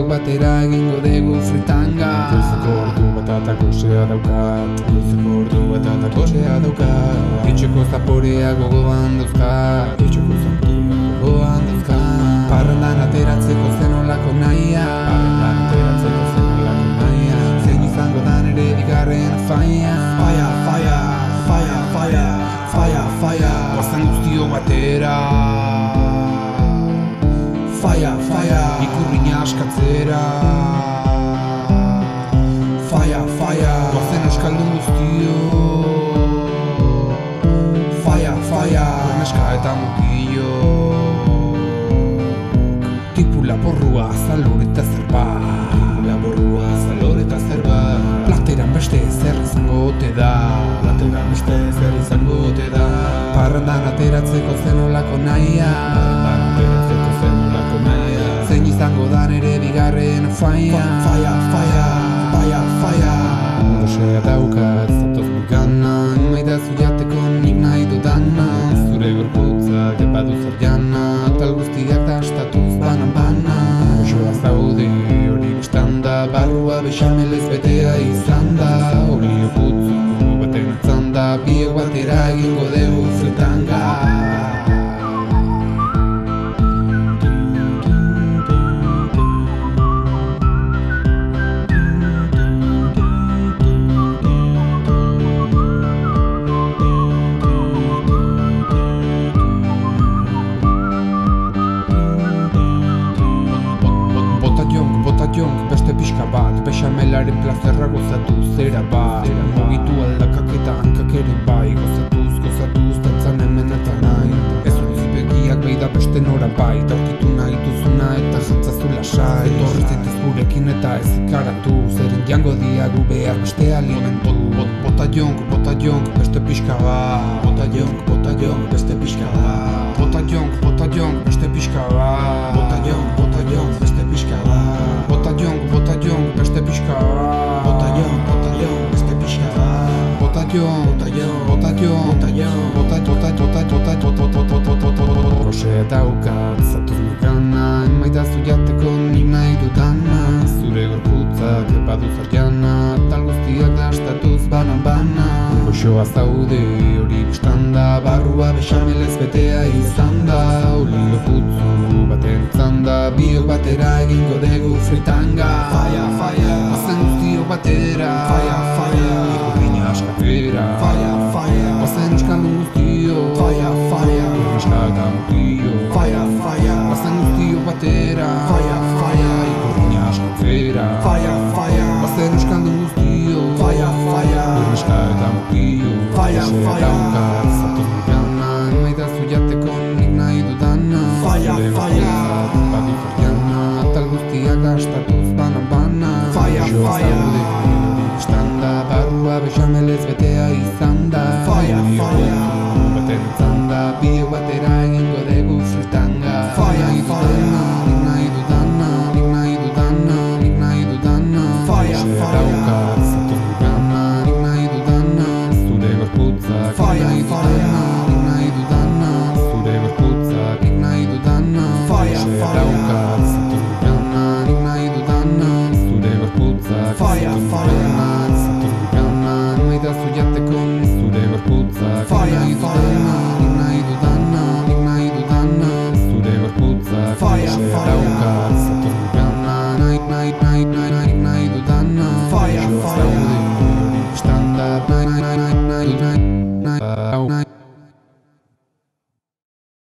guztiok batera egingo dugu fritanga. Goizeko ordu batata gozea daukat, goizeko ordu batata gozea daukat. Etxeko zaporea gogoan dauzkat, Etxeko zaporea gogoan dauzkat. Parrandan ateratzeko zenolako nahia, parrandan ateratzeko zenolako nahia. Zein izango dan ere bigarren faia. Faia, faia, faia, faia, faia, faia. Goazan guztiok batera, Faia, faia, ikurriña askatzera. faia, faia, Goazen euskaldun guztiok, faia, faia. neska eta mukillo. Tipula porrua, zalor eta zerbat, Laborua, zalor eta zerbat. plateran beste zer izango ote da, Plateran beste zer izango ote da. parrandan ateratzeko zenolako nahia, Parrandan ateratzeko zenolako nahia. zein izango dan ere bigarren faia. Faia, faia, faia, faia. Gozea daukat, zatoz mugana, maidazu jateko nik nahi dudana. Zure gorputzak epadu zer jana, tal guztiak dastatuz banan-bana. Gozoa zaude hori bistanda, barrua bexamelez betea izan da. Olio putzu baten atzanda, biok batera egingo dugu fritanga. Jonk, beste pixka bat, bexamelaren plazerra gozatu zera bat. Mugitu aldakak eta hankak ere bai, gozatuz, dantzan hemen eta nahi. Ez utzi begiak beida beste nora bai, aurkitu nahi duzuna eta jantzazu lasai. Etorri zaitez gurekin eta ez ikaratu, zerin jango diagu behar beste alimentu. Bota jonk, beste pixka bat. Bota jonk, beste pixka bat. Bota jonk, beste pixka bat. Bota jonk, beste pixka bat. Bota jonk, beste pixka bat. Bota jonk, beste pixka bat. Bota jonk. Gozea daukat, zatuz mugana, maidazu jateko nik nahi dudana. Zure gorputzak epadu zer jana, tal guztiak dastatuz banan-bana. Gozoa zaude hori bistanda, barrua bexamelez betea izan da. Olio putzu baten tzanda, biok batera egingo dugu fritanga. Faia, faia, Goazen guztiok batera, faia, faia. ikurriña askatzera. Faia, faia, Goazen euskaldun guztiok, faia, faia. neska eta mukillo. Faia, faia, Goazen guztiok batera, faia, faia. ikurriña askatzera. Faia, faia, Goazen euskaldun guztiok, faia, faia. neska eta mukillo. Faia, Gozea faia. daukat, zatoz mugana, maidazu jateko nik nahi dudana. Faia, Zure faia. gorputzak epadu zer jana, tal guztiak dastatuz banan-bana. Faia, Gozoa faia. zaude hori bistanda, barrua bexamelez betea izan da. Faia, Olio faia. putzu baten atzanda, biok batera egingo dugu fritanga. Faia, Nik nahi dudana, nik nahi dudana, nik nahi dudana. Faia, Gozea faia. daukat, zatoz mugana, nik nahi dudana. Zure gorputzak Faia, nik nahi faia. dudana, nik nahi dudana. Zure gorputzak nik nahi dudana. Faia, Gozea faia. daukat, zatoz mugana, nik nahi dudana. Zure gorputzak Faia, faia. zatoz mugana, maidazu jateko zure gorputzak Faia, nik nahi dudana, nik nahi dudana, nik nahi dudana. Zure gorputzak Faia, gozea faia. daukat, zatoz mugana, nahi dudana. Faia, Gozoa faia. zaude hori bistanda, nahi